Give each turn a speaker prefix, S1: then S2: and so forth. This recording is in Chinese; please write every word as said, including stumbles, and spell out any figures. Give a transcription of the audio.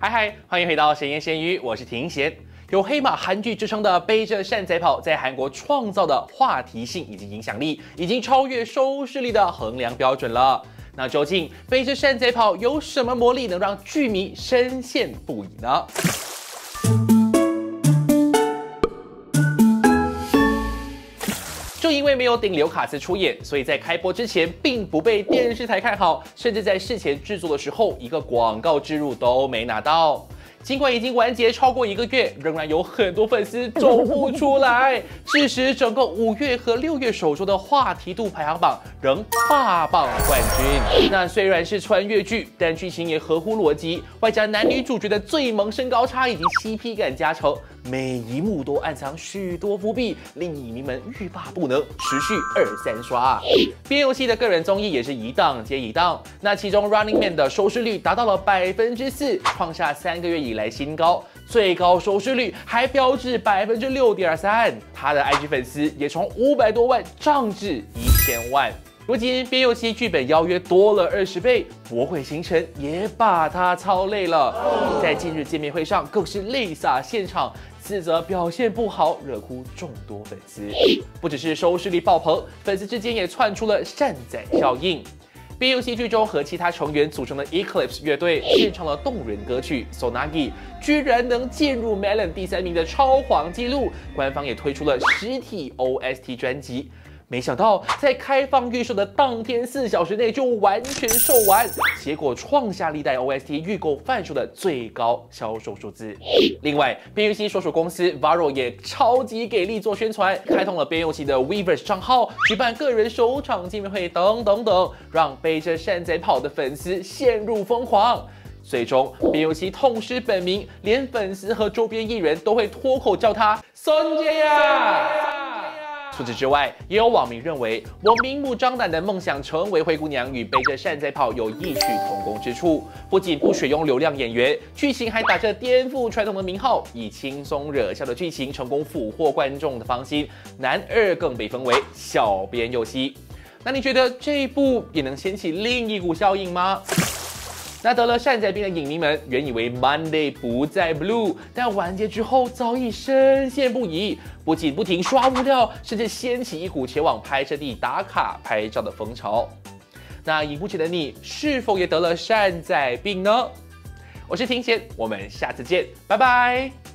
S1: 嗨嗨，欢迎回到闲言闲语，我是庭贤。有黑马韩剧之称的《背着扇仔跑》在韩国创造的话题性以及影响力，已经超越收视率的衡量标准了。那究竟《背着扇仔跑》有什么魔力，能让剧迷深陷不已呢？ 正因为没有顶流卡司出演，所以在开播之前并不被电视台看好，甚至在事前制作的时候，一个广告植入都没拿到。尽管已经完结超过一个月，仍然有很多粉丝走不出来，致使整个五月和六月首周的话题度排行榜仍霸榜冠军。那虽然是穿越剧，但剧情也合乎逻辑，外加男女主角的最萌身高差以及 C P 感加成。 每一幕都暗藏许多伏笔，令影迷们欲罢不能，持续二三刷。边游戏的个人综艺也是一档接一档，那其中 Running Man 的收视率达到了百分之四，创下三个月以来新高，最高收视率还飙至百分之六点三。他的 I G 粉丝也从五百多万涨至一千万。 如今边游戏剧本邀约多了二十倍，博会星辰也把他操累了，在近日见面会上更是泪洒现场，自责表现不好，惹哭众多粉丝。不只是收视率爆棚，粉丝之间也窜出了扇仔效应。边游戏剧中和其他成员组成的 Eclipse 乐队献唱了动人歌曲《Sonagi》，居然能进入 Melon 第三名的超黄纪录，官方也推出了实体 O S T 专辑。 没想到，在开放预售的当天四小时内就完全售完，结果创下历代 O S T 预购贩售的最高销售数字。另外，边游戏所属公司 Varo 也超级给力做宣传，开通了边游戏的 Weverse 账号，举办个人首场见面会等等等，让背着扇仔跑的粉丝陷入疯狂。 最终，边游戏痛失本名，连粉丝和周边艺人都会脱口叫他“孙姐呀”。 除此之外，也有网民认为，我明目张胆的梦想成为灰姑娘与背着扇仔跑有异曲同工之处。不仅不选用流量演员，剧情还打着颠覆传统的名号，以轻松惹笑的剧情成功俘获观众的芳心。男二更被封为小边游戏。那你觉得这一部也能掀起另一股效应吗？ 那得了扇仔病的影迷们原以为 Monday 不再 Blue， 但完结之后早已深陷不已，不仅不停刷物料，甚至掀起一股前往拍摄地打卡拍照的风潮。那荧幕前的你是否也得了扇仔病呢？我是庭贤，我们下次见，拜拜。